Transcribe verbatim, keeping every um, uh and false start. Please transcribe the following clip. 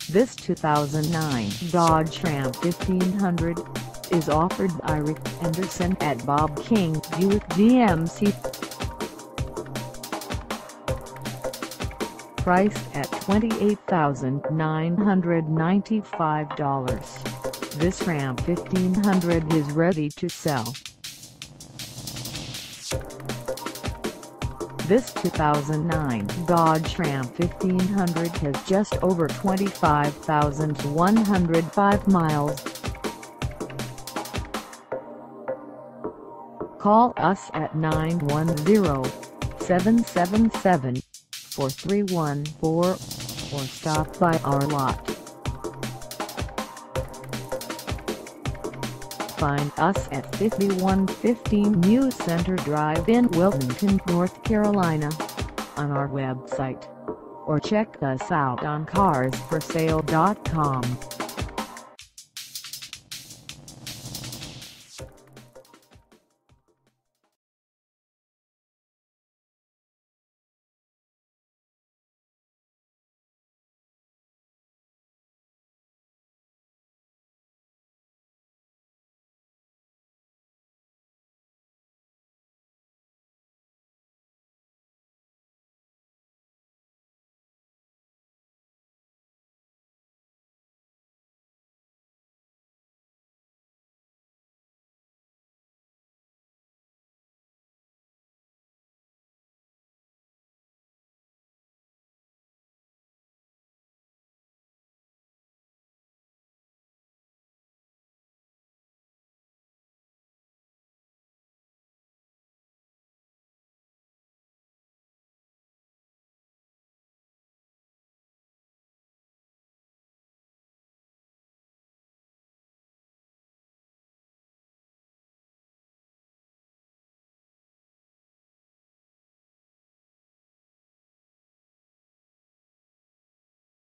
This two thousand nine Dodge Ram fifteen hundred is offered by Rick Anderson at Bob King Buick G M C. Priced at twenty-eight thousand nine hundred ninety-five dollars, this Ram fifteen hundred is ready to sell. This two thousand nine Dodge Ram fifteen hundred has just over twenty-five thousand one hundred five miles. Call us at nine one zero, seven seven seven, four three one four or stop by our lot. Find us at fifty-one fifteen New Center Drive in Wilmington, North Carolina, on our website, or check us out on cars for sale dot com.